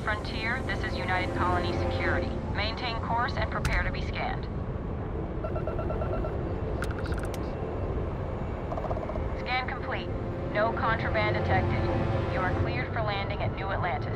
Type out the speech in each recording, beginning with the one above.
Frontier, this is United Colony Security. Maintain course and prepare to be scanned. Scan complete. No contraband detected. You are cleared for landing at New Atlantis.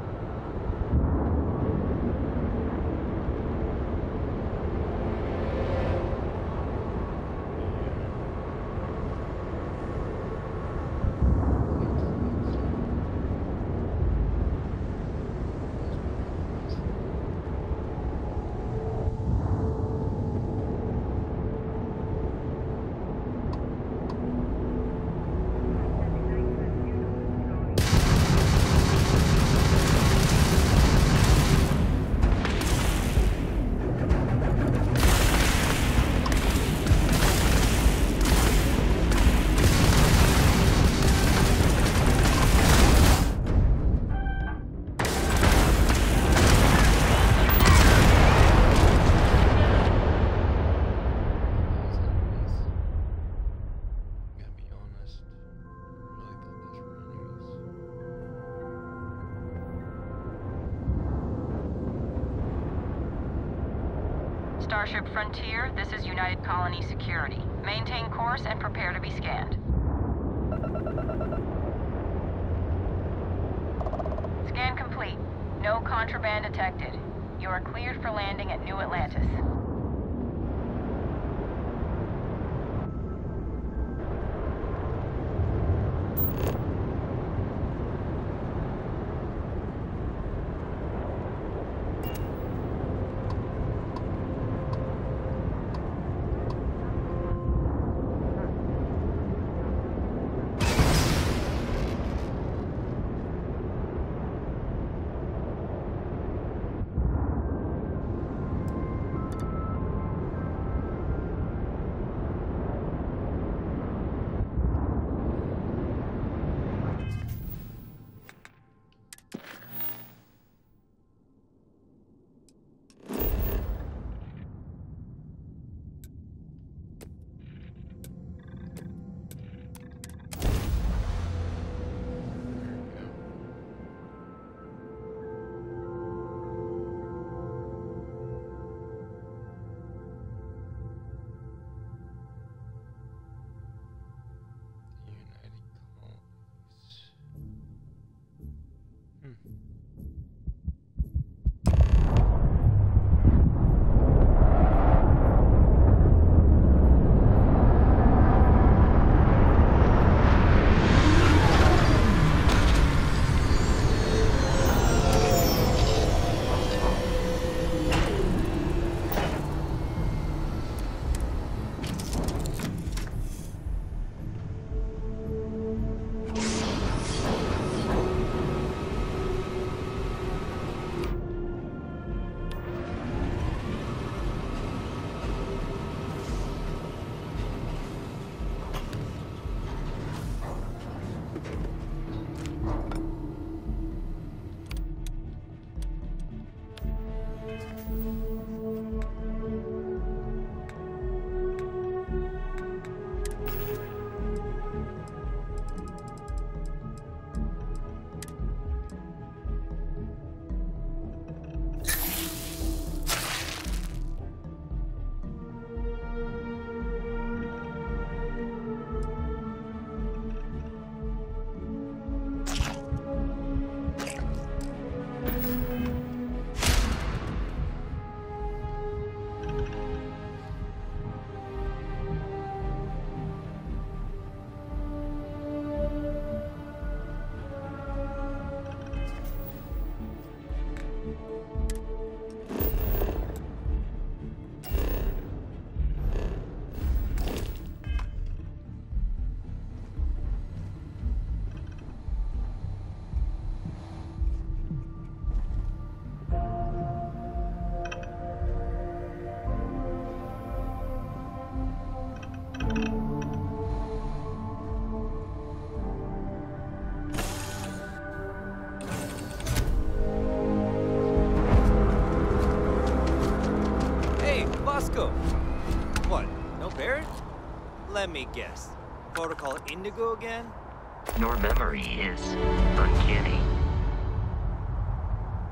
Starship Frontier, this is United Colony Security. Maintain course and prepare to be scanned. Scan complete. No contraband detected. You are cleared for landing at New Atlantis. What, no Barrett? Let me guess. Protocol Indigo again? Your memory is uncanny.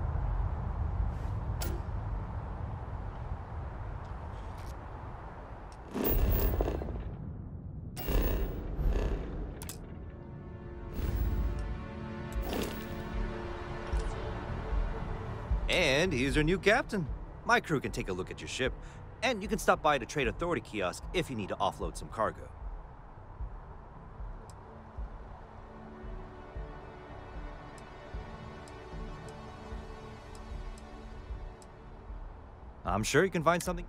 And he's your new captain. My crew can take a look at your ship, and you can stop by the Trade Authority kiosk if you need to offload some cargo. I'm sure you can find something.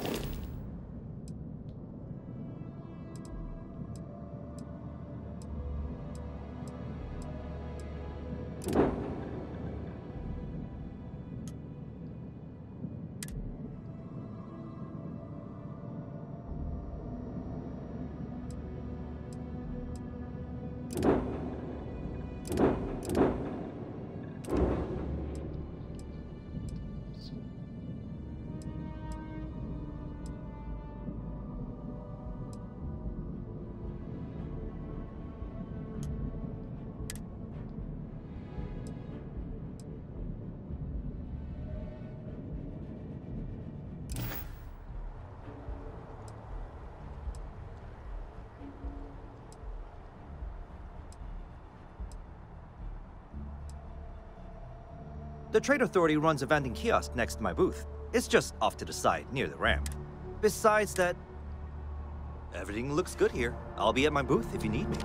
The Trade Authority runs a vending kiosk next to my booth. It's just off to the side, near the ramp. Besides that, everything looks good here. I'll be at my booth if you need me.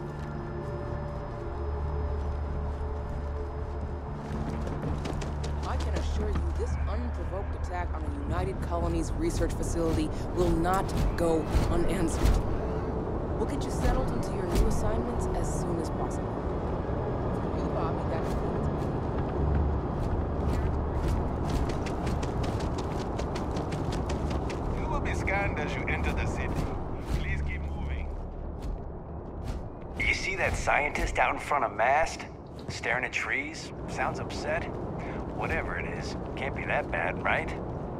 I can assure you this unprovoked attack on a United Colonies research facility will not go unanswered. We'll get you settled into your new assignments as soon as possible. For you, Bobby, that means... Scanned as you enter the city. Please keep moving. You see that scientist out in front of Mast? Staring at trees? Sounds upset? Whatever it is, can't be that bad, right?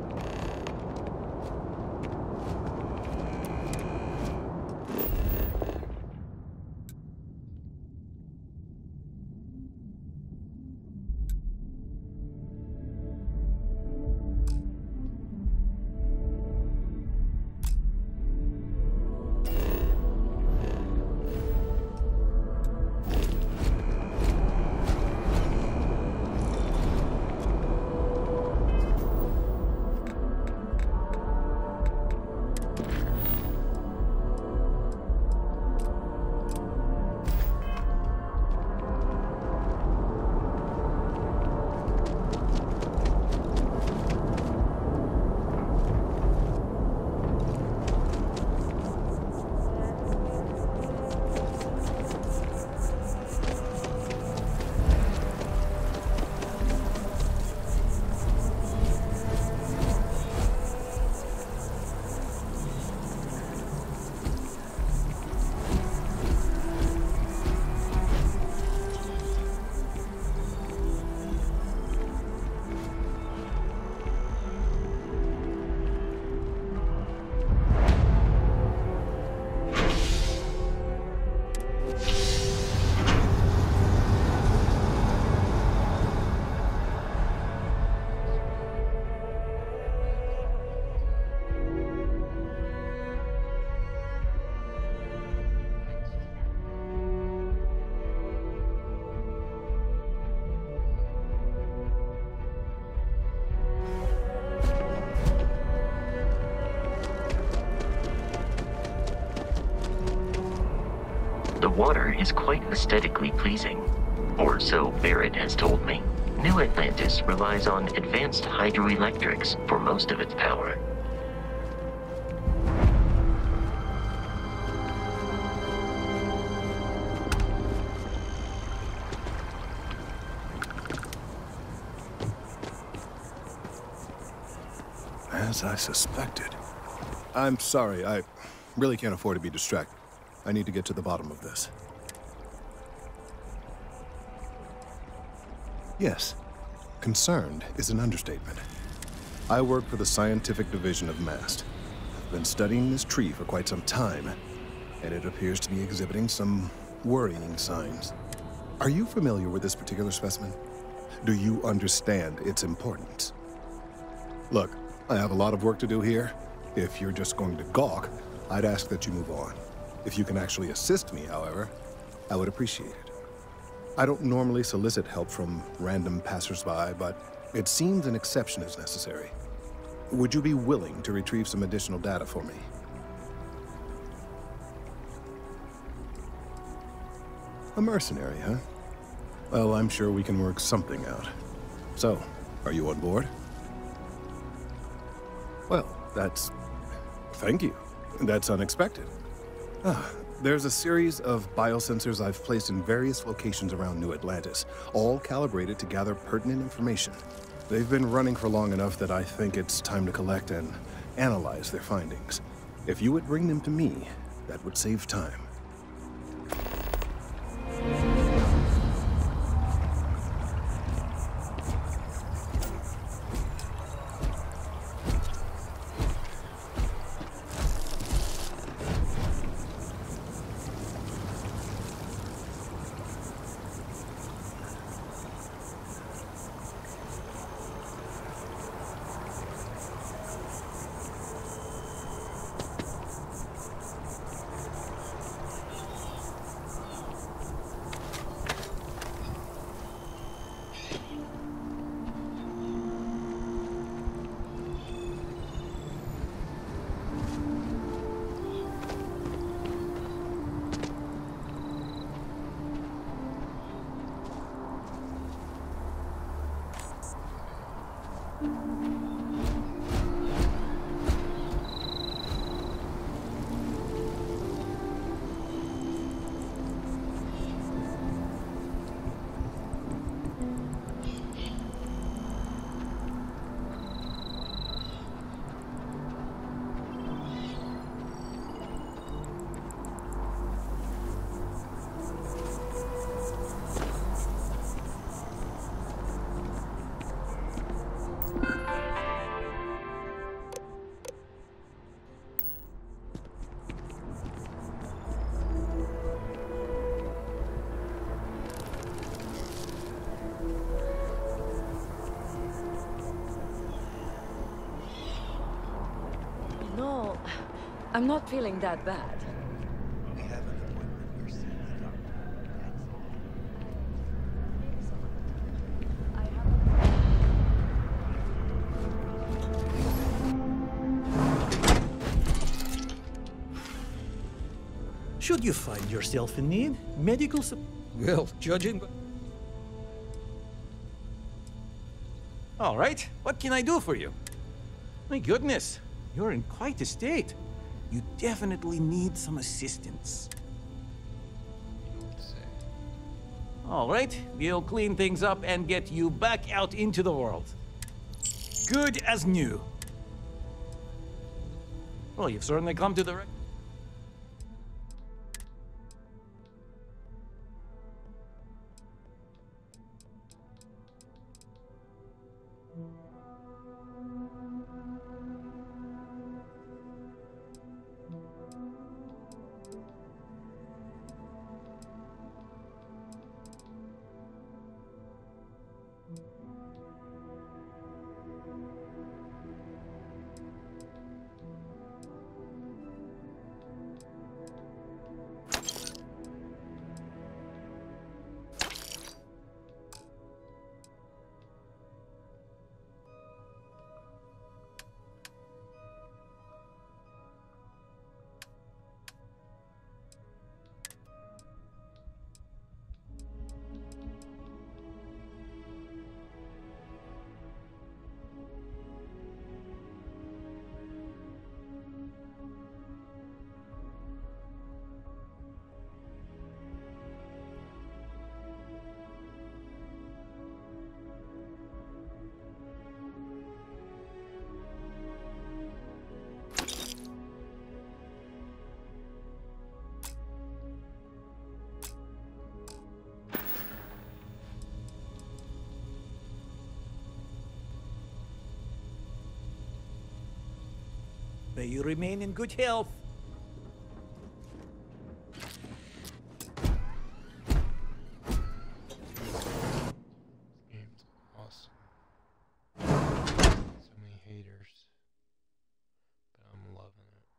The water is quite aesthetically pleasing, or so Barrett has told me. New Atlantis relies on advanced hydroelectrics for most of its power. As I suspected. I'm sorry, I really can't afford to be distracted. I need to get to the bottom of this. Yes, concerned is an understatement. I work for the scientific division of MAST. I've been studying this tree for quite some time, and it appears to be exhibiting some worrying signs. Are you familiar with this particular specimen? Do you understand its importance? Look, I have a lot of work to do here. If you're just going to gawk, I'd ask that you move on. If you can actually assist me, however, I would appreciate it. I don't normally solicit help from random passersby, but It seems an exception is necessary. Would you be willing to retrieve some additional data for me? A mercenary, huh? Well, I'm sure we can work something out. So, are you on board? Well, thank you. That's unexpected. There's a series of biosensors I've placed in various locations around New Atlantis, all calibrated to gather pertinent information. They've been running for long enough that I think it's time to collect and analyze their findings. If you would bring them to me, that would save time. No, I'm not feeling that bad. Should you find yourself in need, medical well, judging by... All right, what can I do for you? My goodness, you're in quite a state. You definitely need some assistance. All right, we'll clean things up and get you back out into the world. Good as new. Well, you've certainly come to the right... May you remain in good health. Game's awesome. So many haters, but I'm loving it.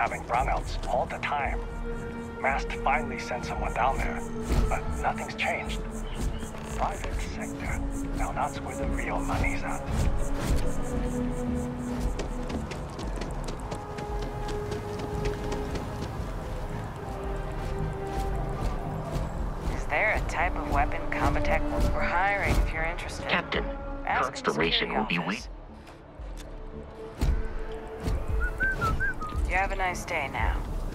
having brownouts all the time. Mast finally sent someone down there, but nothing's changed. Private sector. Now that's where the real money's at. Is there a type of weapon Combatech we're hiring if you're interested? Captain, Ask Constellation will be Security waiting. You have a nice day now.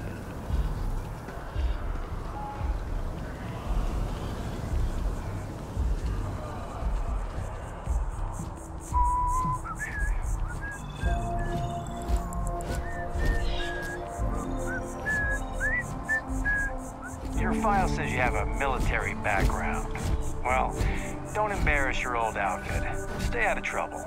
Your file says you have a military background. Well, don't embarrass your old outfit. Stay out of trouble.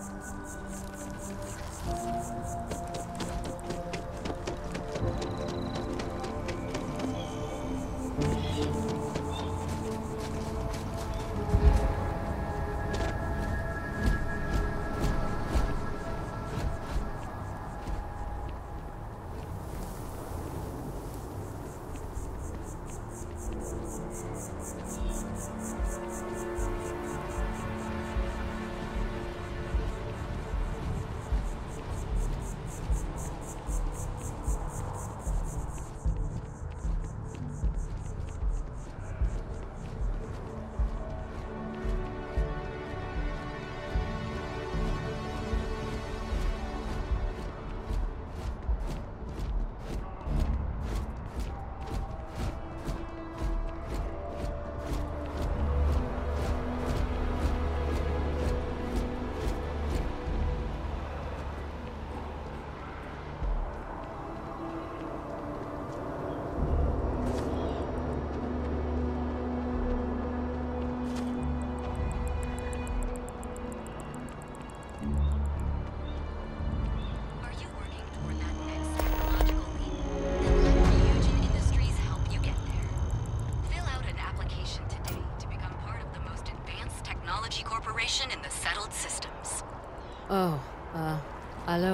Hello.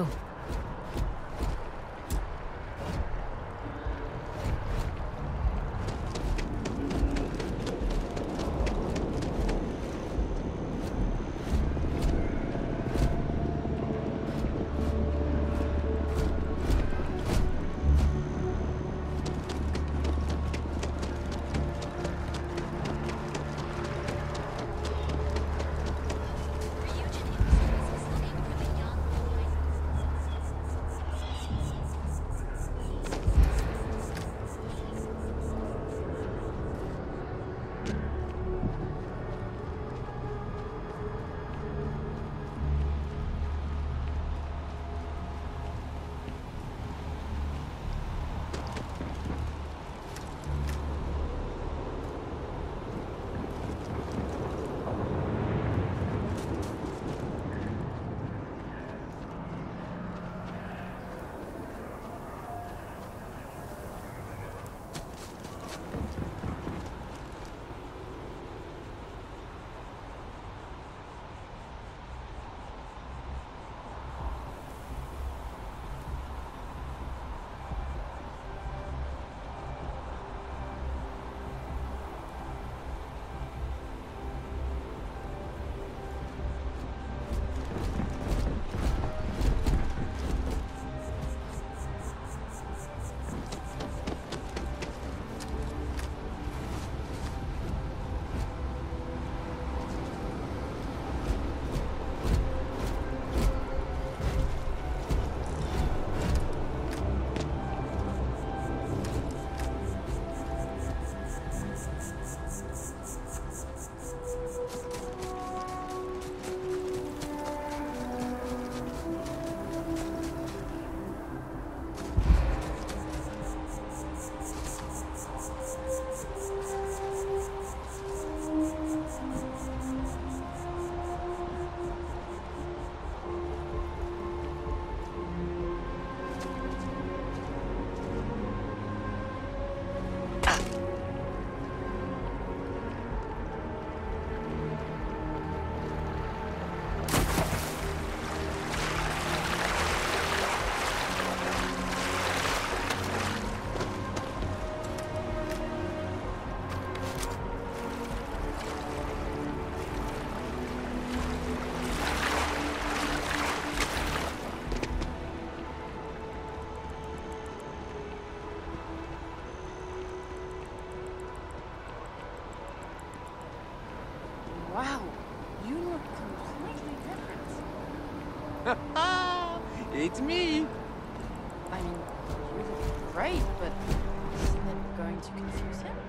Wow, you look completely different. It's me. I mean, you look great, but isn't it going to confuse him?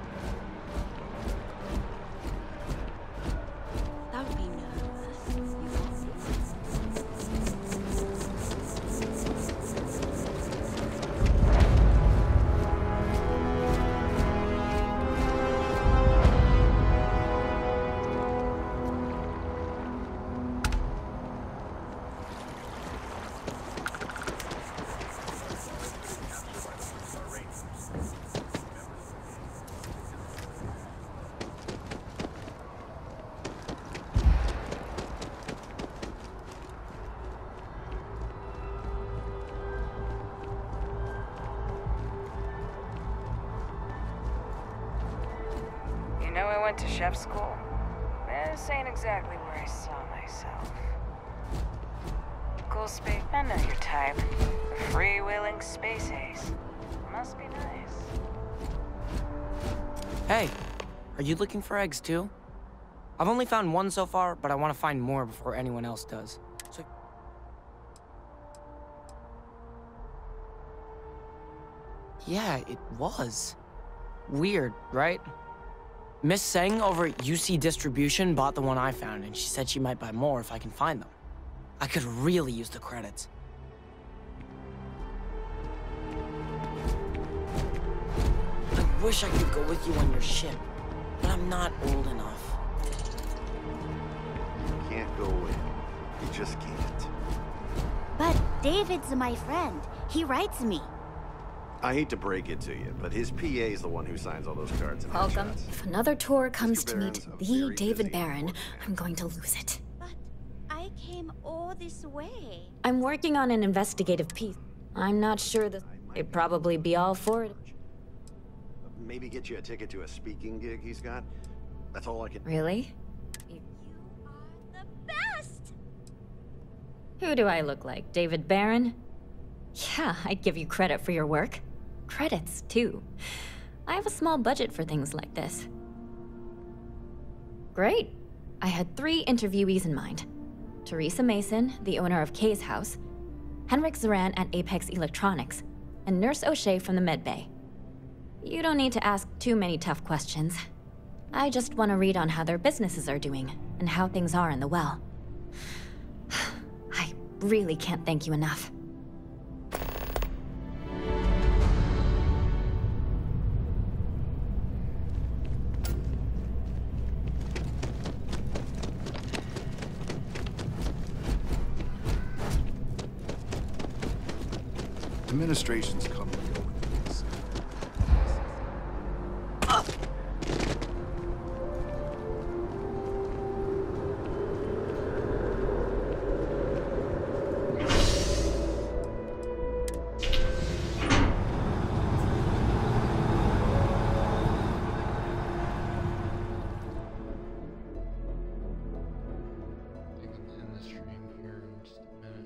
Don't be nervous. You know, I went to chef school. This ain't exactly where I saw myself. Cool space. I know your type. A freewheeling space ace. Must be nice. Hey, are you looking for eggs too? I've only found one so far, but I want to find more before anyone else does. So... Yeah, it was. Weird, right? Miss Seng over at UC Distribution bought the one I found, and she said she might buy more if I can find them. I could really use the credits. I wish I could go with you on your ship, but I'm not old enough. You can't go in. You just can't. But David's my friend. He writes me. I hate to break it to you, but his PA is the one who signs all those cards and Welcome. headshots. If another tour comes Mr. to meet Barron's a the very David busy Barron, I'm going to lose it. But I came all this way. I'm working on an investigative piece. I'm not sure that they'd probably be all for it. Maybe get you a ticket to a speaking gig he's got. That's all I can. Really? You are the best! Who do I look like? David Barron? Yeah, I'd give you credit for your work. Credits, too. I have a small budget for things like this. Great. I had 3 interviewees in mind. Teresa Mason, the owner of Kay's House, Henrik Zoran at Apex Electronics, and Nurse O'Shea from the Medbay. You don't need to ask too many tough questions. I just want to read on how their businesses are doing, and how things are in the well. I really can't thank you enough. Administrations come and go with things. I think I'm gonna end the stream here in just a minute.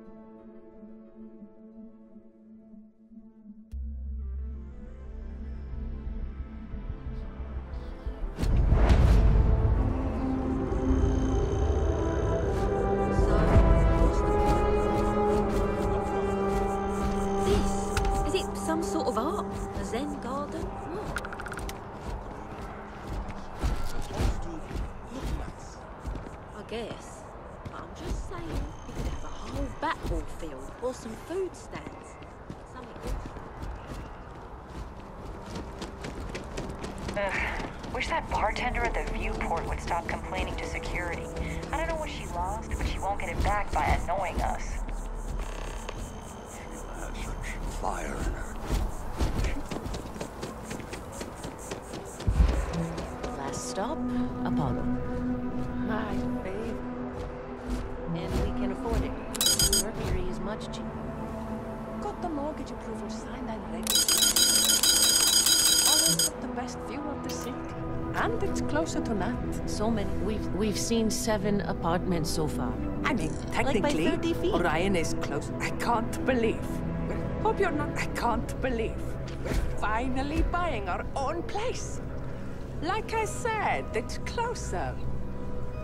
Is it some sort of art? A Zen garden? What? I guess. But I'm just saying, you could have a whole battlefield or some food stands. Something Ugh. Wish that bartender at the viewport would stop complaining to security. I don't know what she lost, but she won't get it back by annoying us. That's such fire in her. Last stop, Apollo. My favorite. And we can afford it. Mercury is much cheaper. Got the mortgage approval signed and ready. Always got the best view of the city. And it's closer to that. So many. We've seen 7 apartments so far. I mean, Like by technically, 30 feet. Orion is close. I can't believe. Hope you're not. I can't believe. We're finally buying our own place. Like I said, it's closer.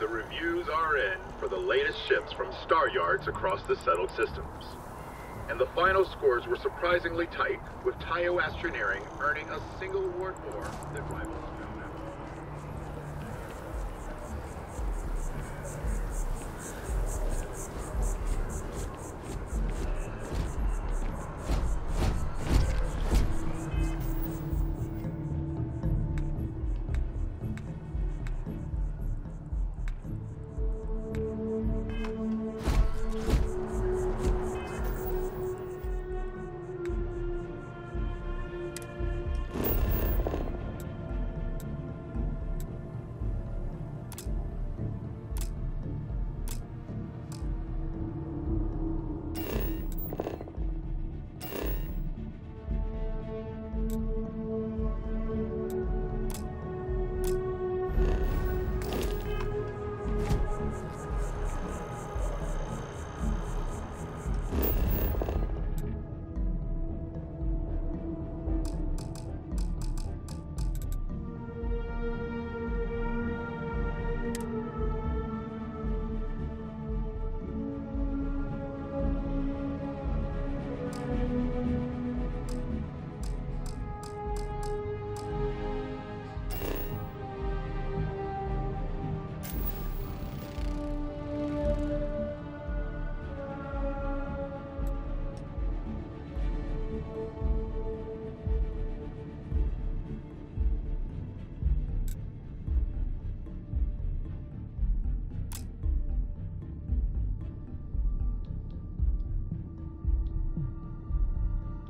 the reviews are in for the latest ships from star yards across the settled systems. And the final scores were surprisingly tight, with Tayo Astroneering earning a single award more than rivals.